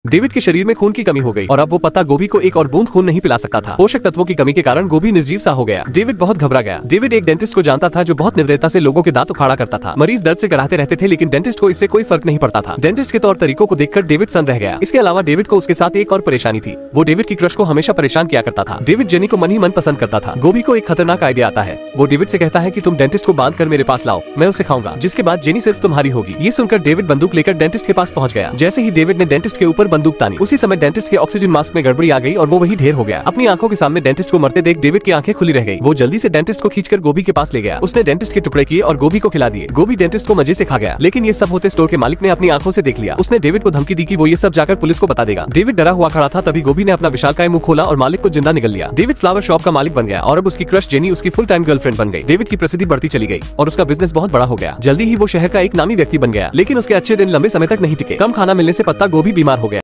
David के शरीर में खून की कमी हो गई और अब वो पत्ता गोभी को एक और बूंद खून नहीं पिला सकता था। पोषक तत्वों की कमी के कारण गोभी निर्जीव सा हो गया। डेविड बहुत घबरा गया। डेविड एक डेंटिस्ट को जानता था जो बहुत निर्दयता से लोगों के दांत उखाड़ा करता था। मरीज दर्द से कराहते रहते थे लेकिन डेंटिस्ट को इससे कोई फर्क नहीं पड़ता था। डेंटिस्ट के तौर तरीकों को देखकर डेविड सन रह गया। इसके अलावा डेविड को उसके साथ एक और परेशानी थी। वो डेविड की क्रश को हमेशा परेशान किया करता था। डेविड जेनी को मन ही मन पसंद करता था। गोभी को एक खतरनाक आइडिया आता है। वो डेविड से कहता है कि तुम डेंटिस्ट को बांध कर मेरे पास लाओ, मैं उसे खाऊंगा, जिसके बाद जेनी सिर्फ तुम्हारी होगी। ये सुनकर डेविड बंदूक लेकर डेंटिस्ट के पास पहुंच गया। जैसे ही डेविड ने डेंटिस्ट के ऊपर बंदूक तानी, उसी समय डेंटिस्ट के ऑक्सीजन मास्क में गड़बड़ी आ गई और वो वही ढेर हो गया। अपनी आंखों के सामने डेंटिस्ट को मरते देख डेविड की आंखें खुली रह गई। वो जल्दी से डेंटिस्ट को खींचकर गोभी के पास ले गया। उसने डेंटिस्ट के टुकड़े किए और गोभी को खिला दिए। गोभी डेंटिस्ट को मजे से खा गया। लेकिन ये सब होते स्टोर के मालिक ने अपनी आंखों से देख लिया। उसने डेविड को धमकी दी कि वो ये सब जाकर पुलिस को बता देगा। डेविड डरा हुआ खड़ा था। तभी गोभी ने अपना विशालकाय मुंह खोला और मालिक को जिंदा निगल लिया। डेविड फ्लावर शॉप का मालिक बन गया और अब उसकी क्रश जेनी उसकी फुल टाइम गर्लफ्रेंड बन गई। डेविड की प्रसिद्धि बढ़ती चली गई और उसका बिजनेस बहुत बड़ा हो गया। जल्दी ही वो शहर का एक नामी व्यक्ति बन गया। लेकिन उसके अच्छे दिन लंबे समय तक नहीं टिके। कम खाना मिलने से पत्ता गोभी बीमार हो गया।